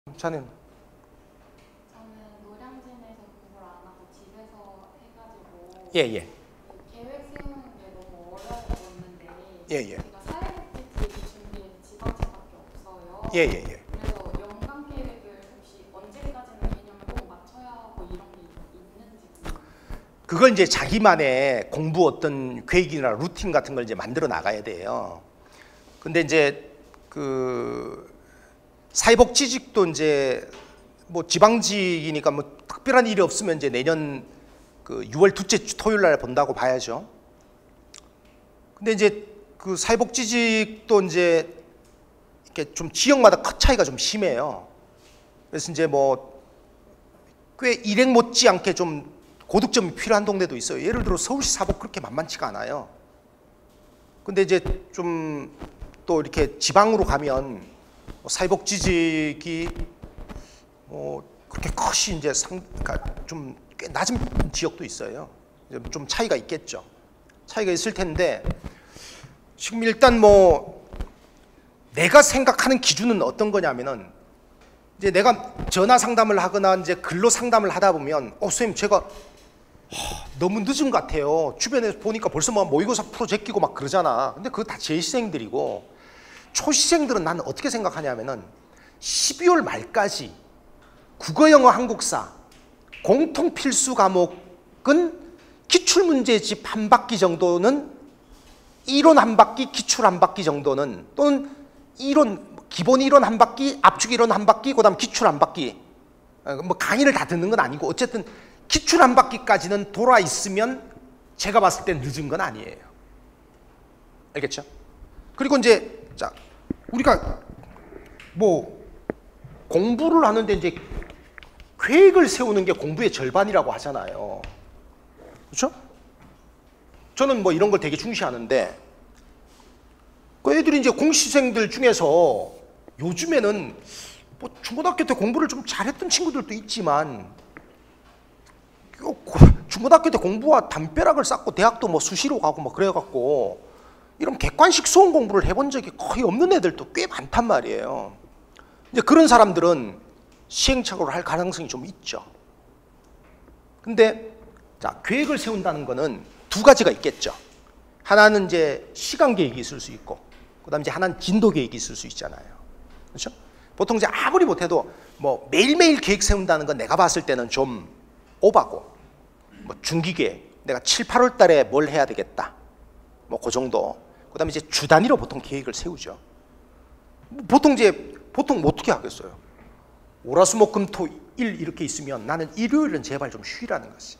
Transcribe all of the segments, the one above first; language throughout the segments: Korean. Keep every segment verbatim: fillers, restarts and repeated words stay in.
자네는? 저는 노량진에서 공부를 안 하고 집에서 해가지고 예, 예. 계획 세우는 게 너무 어려웠는데 예, 예. 제가 사회복지직 준비한 지방차밖에 없어요. 예, 예, 예. 그래서 연간 계획을 혹시 언제까지는 개념을 꼭 맞춰야 하고 이런 게 있는지. 그걸 이제 자기만의 공부 어떤 계획이나 루틴 같은 걸 이제 만들어 나가야 돼요. 근데 이제 그 사회복지직도 이제 뭐 지방직이니까 뭐 특별한 일이 없으면 이제 내년 그 유월 둘째 주 토요일 날 본다고 봐야죠. 근데 이제 그 사회복지직도 이제 이렇게 좀 지역마다 컷 차이가 좀 심해요. 그래서 이제 뭐 꽤 일행 못지않게 좀 고득점이 필요한 동네도 있어요. 예를 들어 서울시 사복 그렇게 만만치가 않아요. 근데 이제 좀 또 이렇게 지방으로 가면 사회복지직이 뭐 그렇게 컷이 이제 상, 그러니까 좀 꽤 낮은 지역도 있어요. 좀 차이가 있겠죠. 차이가 있을 텐데 지금 일단 뭐 내가 생각하는 기준은 어떤 거냐면은 이제 내가 전화 상담을 하거나 이제 글로 상담을 하다 보면 어 선생님 제가 하, 너무 늦은 것 같아요. 주변에서 보니까 벌써 뭐 모의고사 풀어 제끼고 막 그러잖아. 근데 그거 다 재시생들이고 초시생들은 나는 어떻게 생각하냐면은 십이월 말까지 국어, 영어, 한국사 공통 필수 과목은 기출문제집 한 바퀴 정도는 이론 한 바퀴, 기출 한 바퀴 정도는 또는 이론 기본 이론 한 바퀴, 압축 이론 한 바퀴, 그다음 기출 한 바퀴. 뭐 강의를 다 듣는 건 아니고 어쨌든 기출 한 바퀴까지는 돌아 있으면 제가 봤을 땐 늦은 건 아니에요. 알겠죠? 그리고 이제 자 우리가 뭐 공부를 하는데 이제 계획을 세우는 게 공부의 절반이라고 하잖아요. 그렇죠? 저는 뭐 이런 걸 되게 중시하는데 그 애들이 이제 공시생들 중에서 요즘에는 뭐 중고등학교 때 공부를 좀 잘했던 친구들도 있지만 중고등학교 때 공부와 담벼락을 쌓고 대학도 뭐 수시로 가고 뭐 그래갖고 이런 객관식 수험 공부를 해본 적이 거의 없는 애들도 꽤 많단 말이에요. 이제 그런 사람들은 시행착오를 할 가능성이 좀 있죠. 근데 자 계획을 세운다는 거는 두 가지가 있겠죠. 하나는 이제 시간 계획이 있을 수 있고, 그다음 이제 하나는 진도 계획이 있을 수 있잖아요. 그렇죠? 보통 이제 아무리 못해도 뭐 매일매일 계획 세운다는 건 내가 봤을 때는 좀 오바고, 뭐 중기 계획, 내가 칠, 팔월 달에 뭘 해야 되겠다, 뭐 그 정도. 그다음에 이제 주 단위로 보통 계획을 세우죠. 보통 이제 보통 어떻게 하겠어요? 월화수목금토일 이렇게 있으면 나는 일요일은 제발 좀 쉬라는 거지.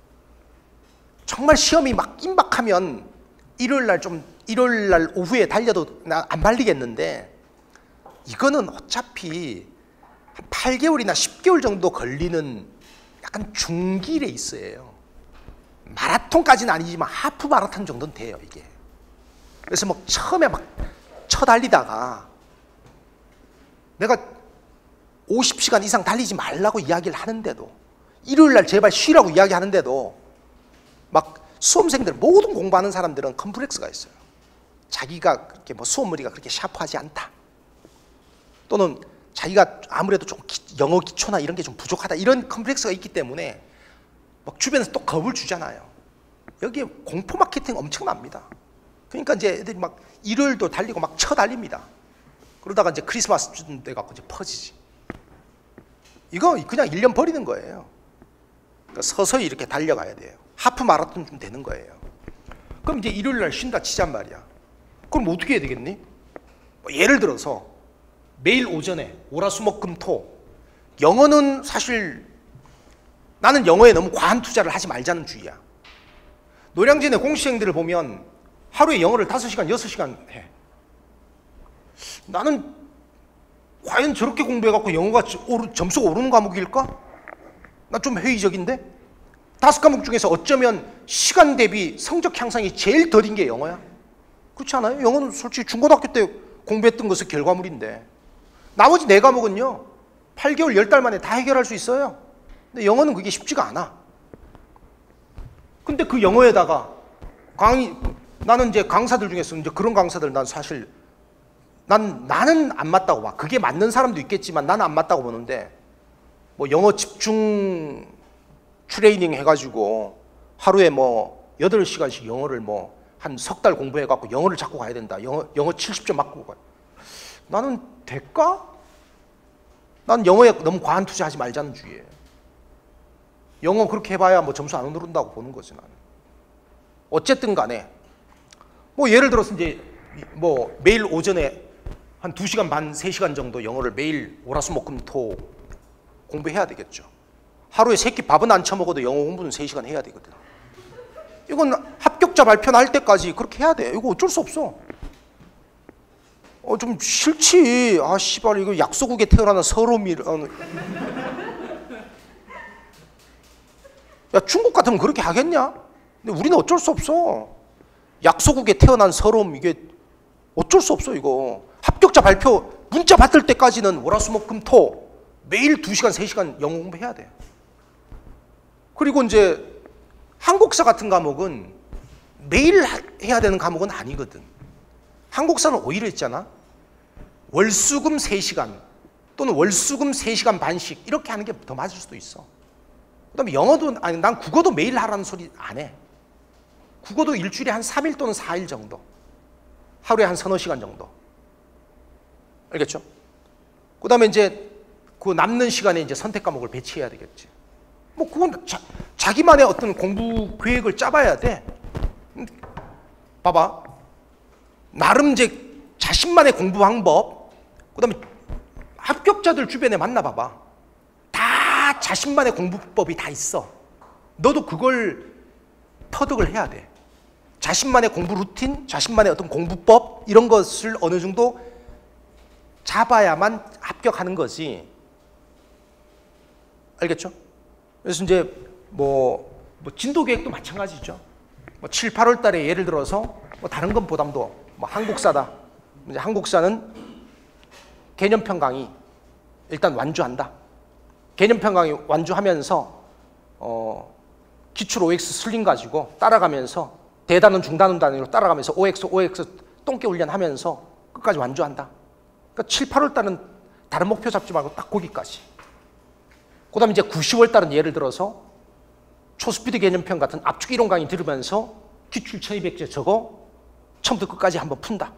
정말 시험이 막 임박하면 일요일 날 좀 일요일 날 오후에 달려도 나 안 말리겠는데 이거는 어차피 한 팔 개월이나 십 개월 정도 걸리는 약간 중기 레이스예요. 마라톤까지는 아니지만 하프 마라톤 정도는 돼요, 이게. 그래서 막 처음에 막 쳐달리다가 내가 오십 시간 이상 달리지 말라고 이야기를 하는데도, 일요일 날 제발 쉬라고 이야기하는데도 막 수험생들, 모든 공부하는 사람들은 컴플렉스가 있어요. 자기가 그렇게 뭐 수험머리가 그렇게 샤프하지 않다, 또는 자기가 아무래도 좀 영어 기초나 이런 게 좀 부족하다, 이런 컴플렉스가 있기 때문에 막 주변에서 또 겁을 주잖아요. 여기에 공포 마케팅 엄청납니다. 그러니까 이제 애들이 막 일요일도 달리고 막 쳐달립니다. 그러다가 이제 크리스마스쯤 돼갖고 이제 퍼지지. 이거 그냥 일 년 버리는 거예요. 그러니까 서서히 이렇게 달려가야 돼요. 하프 마라톤 좀 되는 거예요. 그럼 이제 일요일 날 쉰다 치잔 말이야. 그럼 어떻게 해야 되겠니? 뭐 예를 들어서 매일 오전에 월화수목금토, 영어는 사실 나는 영어에 너무 과한 투자를 하지 말자는 주의야. 노량진의 공시생들을 보면 하루에 영어를 다섯 시간, 여섯 시간 해. 나는 과연 저렇게 공부해갖고 영어가 오르, 점수가 오르는 과목일까? 나 좀 회의적인데? 다섯 과목 중에서 어쩌면 시간 대비 성적 향상이 제일 더딘 게 영어야. 그렇지 않아요? 영어는 솔직히 중고등학교 때 공부했던 것의 결과물인데 나머지 네 과목은요 팔 개월, 십 달 만에 다 해결할 수 있어요. 근데 영어는 그게 쉽지가 않아. 근데 그 영어에다가 강의, 나는 이제 강사들 중에서 이제 그런 강사들 난 사실 난 나는 안 맞다고 봐. 그게 맞는 사람도 있겠지만 나는 안 맞다고 보는데, 뭐 영어 집중 트레이닝 해가지고 하루에 뭐 여덟 시간씩 영어를 뭐 한 석 달 공부해갖고 영어를 잡고 가야 된다. 영어 영어 칠십 점 맞고 가. 나는 될까? 난 영어에 너무 과한 투자하지 말자는 주의예요. 영어 그렇게 해봐야 뭐 점수 안 오른다고 보는 거지 나는. 어쨌든 간에 뭐 예를 들어서 이제 뭐 매일 오전에 한 두 시간 반, 세 시간 정도 영어를 매일 월화수목금토 공부해야 되겠죠. 하루에 세 끼 밥은 안 처먹어도 영어 공부는 세 시간 해야 되거든. 이건 합격자 발표 날 때까지 그렇게 해야 돼. 이거 어쩔 수 없어. 어, 좀 싫지. 아, 씨발, 이거 약소국에 태어나는 서름이. 야, 중국 같으면 그렇게 하겠냐? 근데 우리는 어쩔 수 없어. 약소국에 태어난 서름, 이게 어쩔 수 없어, 이거. 합격자 발표 문자 받을 때까지는 월화수목금토 매일 두 시간, 세 시간 영어 공부해야 돼. 그리고 이제 한국사 같은 과목은 매일 해야 되는 과목은 아니거든. 한국사는 오히려 있잖아. 월수금 세 시간 또는 월수금 세 시간 반씩 이렇게 하는 게 더 맞을 수도 있어. 그 다음에 영어도, 아니, 난 국어도 매일 하라는 소리 안 해. 국어도 일주일에 한 삼 일 또는 사 일 정도. 하루에 한 서너 시간 정도. 알겠죠? 그 다음에 이제 그 남는 시간에 이제 선택 과목을 배치해야 되겠지. 뭐 그건 자, 자기만의 어떤 공부 계획을 짜봐야 돼. 봐봐. 나름 이제 자신만의 공부 방법, 그 다음에 합격자들 주변에 만나봐봐. 다 자신만의 공부법이 다 있어. 너도 그걸 터득을 해야 돼. 자신만의 공부 루틴, 자신만의 어떤 공부법 이런 것을 어느 정도 잡아야만 합격하는 거지. 알겠죠? 그래서 이제 뭐, 뭐 진도 계획도 마찬가지죠. 뭐 칠, 팔월 달에 예를 들어서 뭐 다른 건 보담도 뭐 한국사다. 이제 한국사는 개념편 강의 일단 완주한다. 개념편 강의 완주하면서 어, 기출 오엑스 슬림 가지고 따라가면서 대단원 중단원 단위로 따라가면서 오엑스 오엑스 똥개 훈련하면서 끝까지 완주한다. 그러니까 칠, 팔월 달은 다른 목표 잡지 말고 딱 거기까지. 그 다음에 이제 구, 시월 달은 예를 들어서 초스피드 개념편 같은 압축 이론 강의 들으면서 기출 천이백 제 적어 처음부터 끝까지 한번 푼다.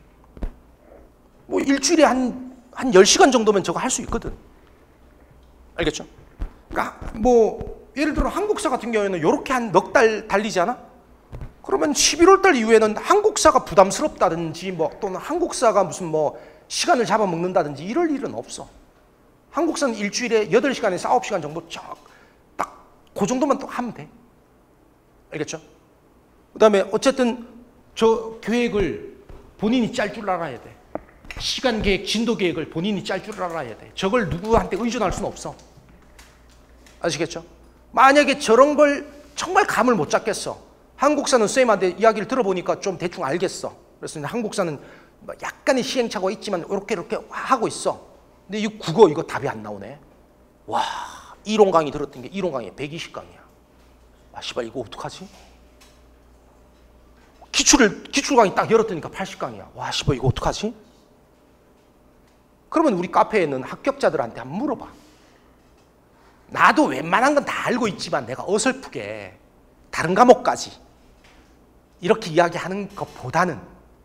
뭐 일주일에 한, 한 열 시간 정도면 저거 할 수 있거든. 알겠죠? 그러니까 뭐 예를 들어 한국사 같은 경우에는 이렇게 한 넉 달 달리잖아? 그러면 십일월 달 이후에는 한국사가 부담스럽다든지 뭐 또는 한국사가 무슨 뭐 시간을 잡아먹는다든지 이럴 일은 없어. 한국사는 일주일에 여덟 시간에서 아홉 시간 정도 딱 그 정도만 또 하면 돼. 알겠죠? 그 다음에 어쨌든 저 계획을 본인이 짤 줄 알아야 돼. 시간 계획, 진도 계획을 본인이 짤 줄 알아야 돼. 저걸 누구한테 의존할 수는 없어. 아시겠죠? 만약에 저런 걸 정말 감을 못 잡겠어. 한국사는 쌤한테 이야기를 들어보니까 좀 대충 알겠어. 그래서 한국사는 약간의 시행착오가 있지만 이렇게 이렇게 하고 있어. 근데 이 국어 이거 답이 안 나오네. 와, 이론 강의 들었던 게 이론 강의 백이십 강이야. 아, 씨발 이거 어떡하지? 기출을 기출 강의 딱 열었더니까 팔십 강이야. 와, 씨발 이거 어떡하지? 그러면 우리 카페에는 합격자들한테 한번 물어봐. 나도 웬만한 건 다 알고 있지만 내가 어설프게 다른 과목까지 이렇게 이야기하는 것보다는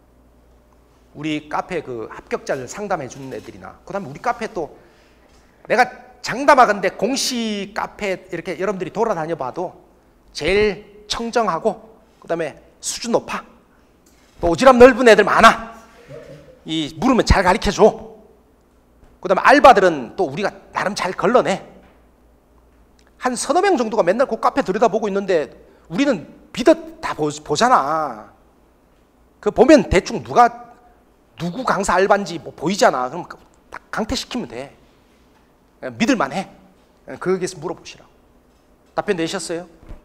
우리 카페 그 합격자를 상담해 주는 애들이나 그 다음에 우리 카페 또 내가 장담하건대 공시 카페 이렇게 여러분들이 돌아다녀 봐도 제일 청정하고 그 다음에 수준 높아. 또 오지랖 넓은 애들 많아. 이 물으면 잘 가르쳐 줘. 그 다음에 알바들은 또 우리가 나름 잘 걸러내. 한 서너 명 정도가 맨날 그 카페 들여다보고 있는데 우리는 비듯 다 보, 보잖아. 그 보면 대충 누가 누구 강사 알바인지 뭐 보이잖아. 그럼 딱 강퇴시키면 돼. 믿을만해. 거기에서 물어보시라고. 답변 내셨어요?